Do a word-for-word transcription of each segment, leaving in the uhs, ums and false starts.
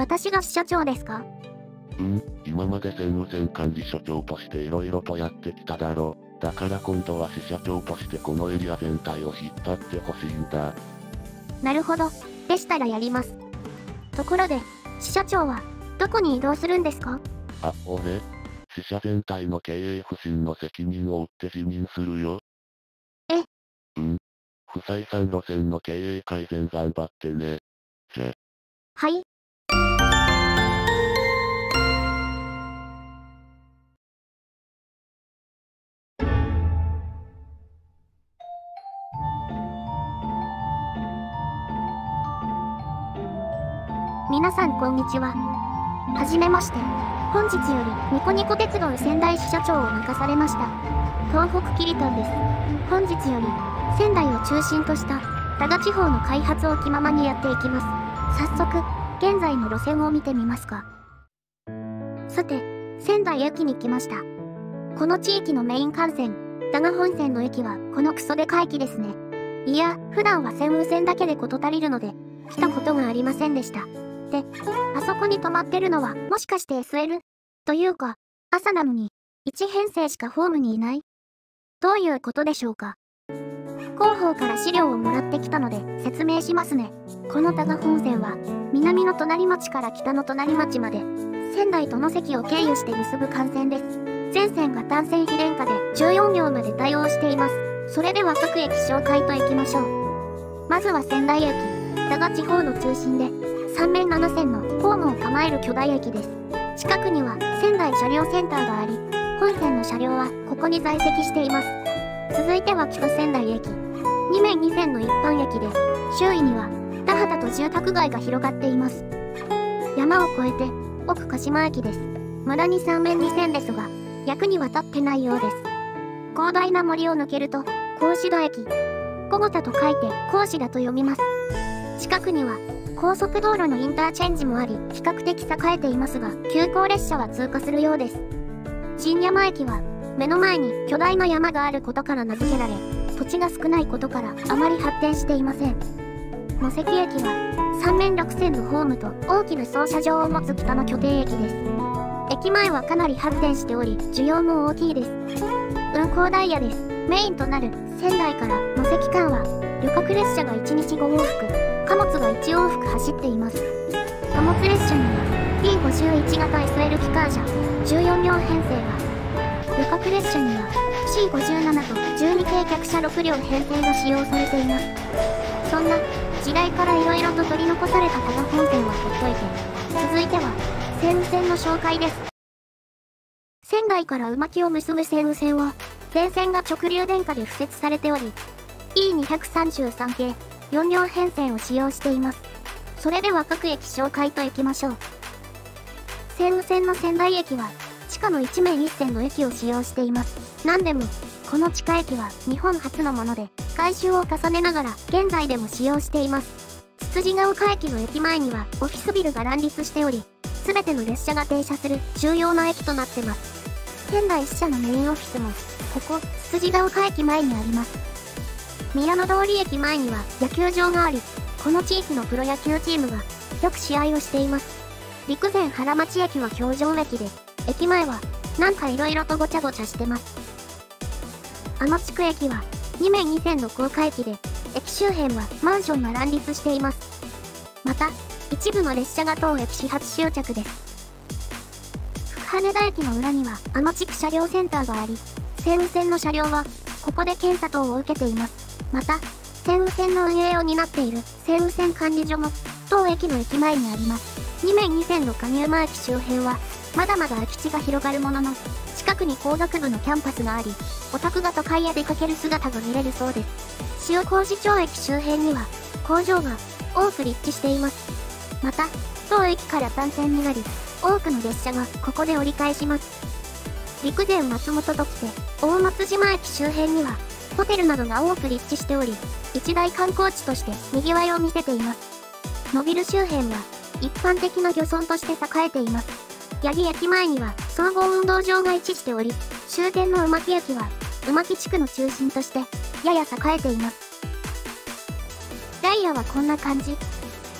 私が支社長ですか？ うん、今まで政務線管理所長として色々とやってきただろ。だから今度は支社長としてこのエリア全体を引っ張ってほしいんだ。 なるほど。でしたらやります。ところで、支社長は、どこに移動するんですか？ あ、俺、支社全体の経営不振の責任を負って辞任するよ。 え？ うん。不採算路線の経営改善頑張ってね。じゃ。 はい。皆さんこんにちは。はじめまして。本日よりニコニコ鉄道仙台支社長を任されました。東北キリトンです。本日より仙台を中心とした多賀地方の開発を気ままにやっていきます。早速、現在の路線を見てみますか。さて、仙台駅に来ました。この地域のメイン幹線、多賀本線の駅はこのクソデカ駅ですね。いや、普段は専務線だけで事足りるので、来たことがありませんでした。で、あそこに止まってるのはもしかして エスエル？ というか、朝なのにいち編成しかホームにいない？どういうことでしょうか。広報から資料をもらってきたので説明しますね。この多賀本線は、南の隣町から北の隣町まで、仙台と野関を経由して結ぶ幹線です。全線が単線非電化でじゅうよん両まで対応しています。それでは各駅紹介といきましょう。まずは仙台駅、多賀地方の中心で、さん面なな線のホームを構える巨大駅です。近くには仙台車両センターがあり、本線の車両はここに在籍しています。続いては北仙台駅。に面に線の一般駅で、周囲には田畑と住宅街が広がっています。山を越えて奥鹿島駅です。無駄にさん面に線ですが、役には立ってないようです。広大な森を抜けると、甲子田駅。小五田と書いて甲子田と読みます。近くには高速道路のインターチェンジもあり、比較的栄えていますが、急行列車は通過するようです。新山駅は、目の前に巨大な山があることから名付けられ、土地が少ないことからあまり発展していません。野関駅は、さん面ろく線のホームと大きな操車場を持つ北の拠点駅です。駅前はかなり発展しており、需要も大きいです。運行ダイヤです。メインとなる仙台から野関間は、旅客列車がいちにちご往復。貨物がいち往復走っています。貨物列車には ティーごじゅういち 型 エスエル 機関車じゅうよん両編成が、旅客列車には シーごじゅうなな とじゅうに系客車ろく両編成が使用されています。そんな時代から色々と取り残された多賀本線はほっといて、続いては西武線の紹介です。仙台からうまきを結ぶ西武線は、全線が直流電化で敷設されており、イーにひゃくさんじゅうさん 系よん両編成を使用しています。それでは各駅紹介といきましょう。西武線の仙台駅は、地下のいち面いち線の駅を使用しています。なんでも、この地下駅は日本初のもので、改修を重ねながら現在でも使用しています。つつじが丘駅の駅前にはオフィスビルが乱立しており、すべての列車が停車する重要な駅となってます。仙台支社のメインオフィスも、ここ、つつじが丘駅前にあります。宮野通り駅前には野球場があり、この地域のプロ野球チームがよく試合をしています。陸前原町駅は標準駅で、駅前はなんか色々とごちゃごちゃしてます。天地区駅はに面に線の高架駅で、駅周辺はマンションが乱立しています。また、一部の列車が当駅始発終着です。福羽田駅の裏には天地区車両センターがあり、西武線の車両はここで検査等を受けています。また、西武線の運営を担っている西武線管理所も、当駅の駅前にあります。に面に線の上馬駅周辺は、まだまだ空き地が広がるものの、近くに工学部のキャンパスがあり、オタクが都会へ出かける姿が見れるそうです。塩麹町駅周辺には、工場が多く立地しています。また、当駅から単線になり、多くの列車がここで折り返します。陸前松本と来て、大松島駅周辺には、ホテルなどが多く立地しており、一大観光地として賑わいを見せています。野ビル周辺は、一般的な漁村として栄えています。八木駅前には、総合運動場が位置しており、終点の馬木駅は、馬木地区の中心として、やや栄えています。ダイヤはこんな感じ。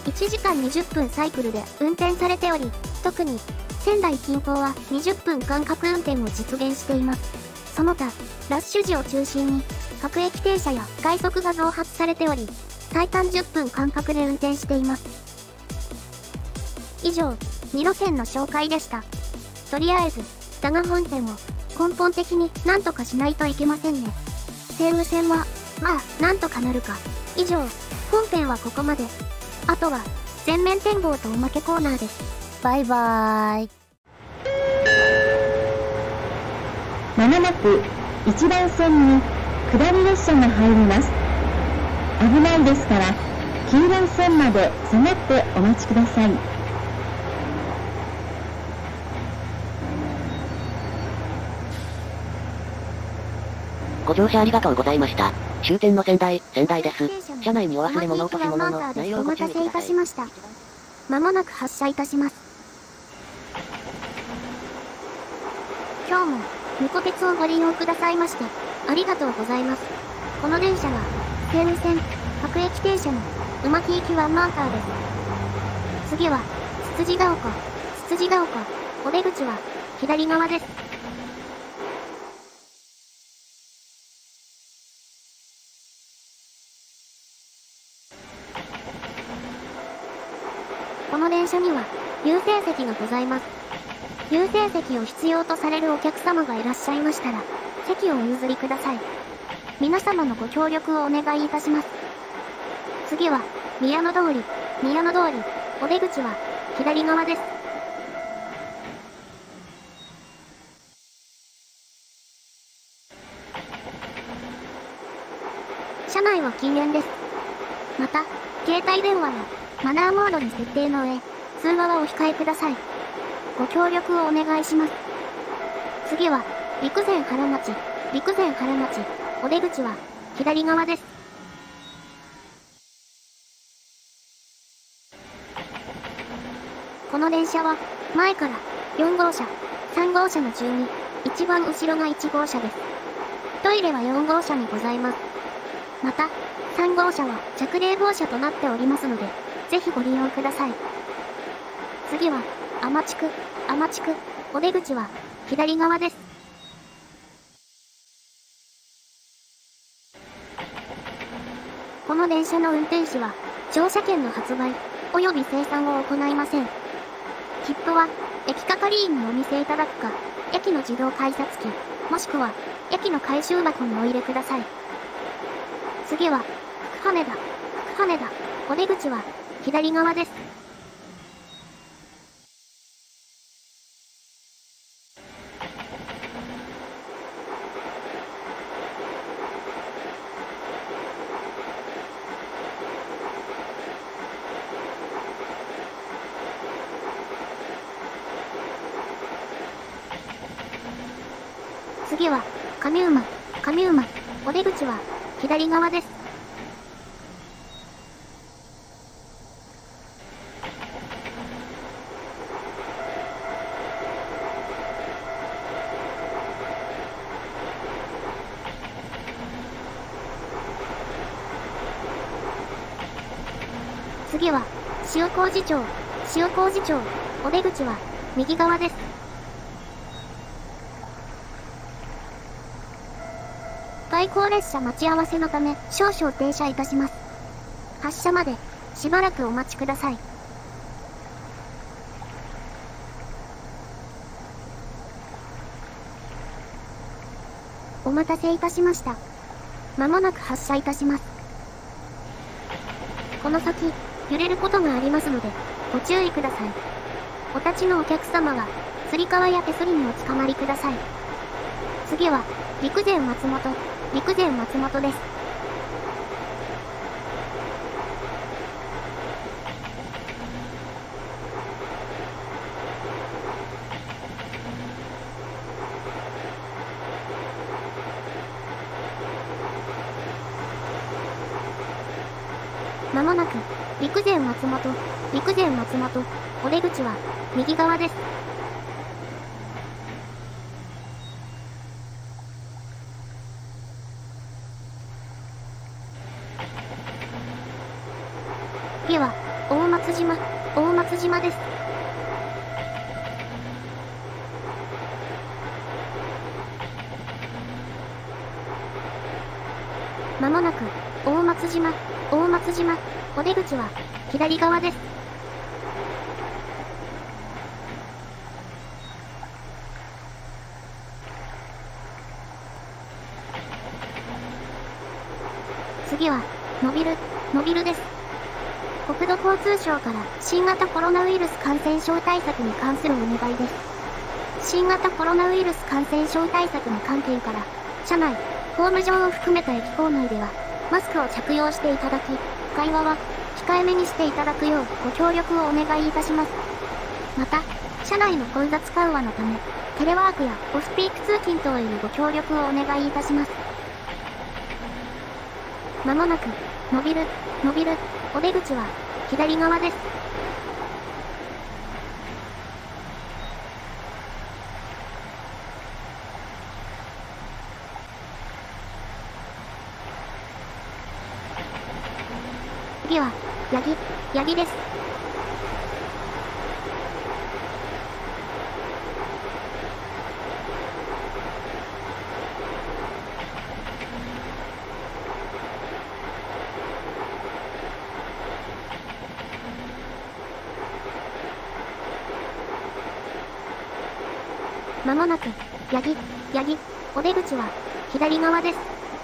いちじかんにじゅっぷんサイクルで運転されており、特に仙台近郊はにじゅっぷん間隔運転を実現しています。その他、ラッシュ時を中心に各駅停車や快速が増発されており、最短じゅっぷん間隔で運転しています。以上、に路線の紹介でした。とりあえず、だが本線を根本的に何とかしないといけませんね。西武線は、まあ、なんとかなるか。以上、本編はここまで。あとは、全面展望とおまけコーナーです。バイバーイ。 まもなくいちばん線に下り列車が入ります。危ないですから、黄色い線まで下がってお待ちください。 ご乗車ありがとうございました。終点の仙台、仙台です。車内にお忘れ物落とし物の内容をご注意ください。 お待たせいたしました。まもなく発車いたします。今日も、ニコ鉄をご利用くださいまして、ありがとうございます。この電車は、西武線、各駅停車の、うまき行きワンマンカーです。次は、つつじが丘、つつじが丘、お出口は、左側です。この電車には、優先席がございます。優先席を必要とされるお客様がいらっしゃいましたら、席をお譲りください。皆様のご協力をお願いいたします。次は、宮野通り、宮野通り、お出口は、左側です。車内は禁煙です。また、携帯電話や、マナーモードに設定の上、通話はお控えください。ご協力をお願いします。次は、陸前原町、陸前原町、お出口は、左側です。この電車は、前から、よん号車、さん号車の順に、一番後ろがいち号車です。トイレはよん号車にございます。また、さん号車は着冷房車となっておりますので、ぜひご利用ください。次は、天地区、天地区、お出口は、左側です。この電車の運転士は、乗車券の発売、及び生産を行いません。切符は、駅係員にお見せいただくか、駅の自動改札機、もしくは、駅の回収箱にお入れください。次は、福羽田、福羽田、お出口は、左側です。次は、上馬、上馬、お出口は、左側です。次は、塩麹町、塩麹町、お出口は、右側です。対向列車待ち合わせのため、少々停車いたします。発車まで、しばらくお待ちください。お待たせいたしました。まもなく発車いたします。この先、揺れることがありますので、ご注意ください。お立ちのお客様は、つり革や手すりにおつかまりください。次は、陸前松本、陸前松本です。まもなく、陸前松本、陸前松本、お出口は、右側です。次は、大俣、 松島です。まもなく、大松島、大松島、お出口は、左側です。次は、ノビル、ノビルです。国土交通省から新型コロナウイルス感染症対策に関するお願いです。新型コロナウイルス感染症対策の観点から、車内、ホーム上を含めた駅構内では、マスクを着用していただき、会話は控えめにしていただくようご協力をお願いいたします。また、車内の混雑緩和のため、テレワークやオフピーク通勤等へのご協力をお願いいたします。まもなく、ノビル、ノビル、お出口は、左側です。次は、ヤギ、ヤギです。まもなく、ヤギ、ヤギ、お出口は、左側です。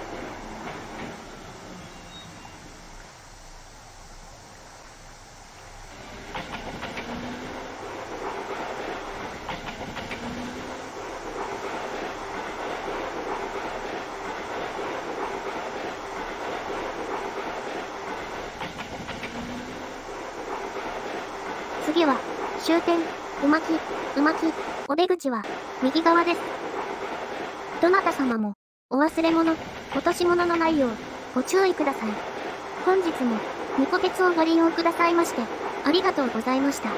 次は、終点、うまき、うまき、お出口は、右側です。どなた様も、お忘れ物、落とし物のないよう、ご注意ください。本日も、ニコ鉄をご利用くださいまして、ありがとうございました。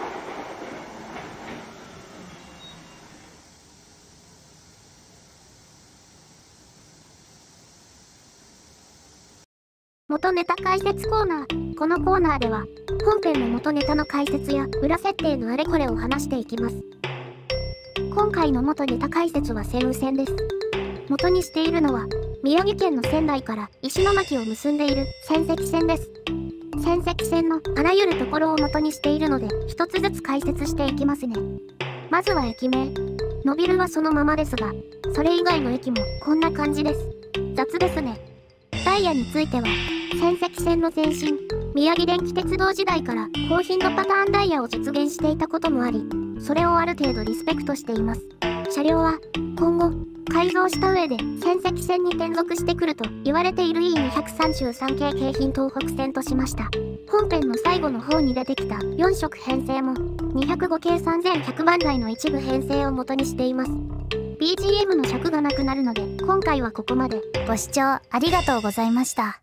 元ネタ解説コーナー。このコーナーでは、本編の元ネタの解説や裏設定のあれこれを話していきます。今回の元ネタ解説は西武線です。元にしているのは、宮城県の仙台から石巻を結んでいる仙石線です。仙石線のあらゆるところを元にしているので、一つずつ解説していきますね。まずは駅名。ノビルはそのままですが、それ以外の駅もこんな感じです。雑ですね。ダイヤについては、仙石線の前身、宮城電気鉄道時代から高頻度パターンダイヤを実現していたこともあり、それをある程度リスペクトしています。車両は、今後、改造した上で仙石線に転属してくると言われている イーにひゃくさんじゅうさん 系京浜東北線としました。本編の最後の方に出てきたよん色編成も、にひゃくご系さんぜんひゃくばん台の一部編成を元にしています。ビージーエム の尺がなくなるので、今回はここまで。 ご視聴ありがとうございました。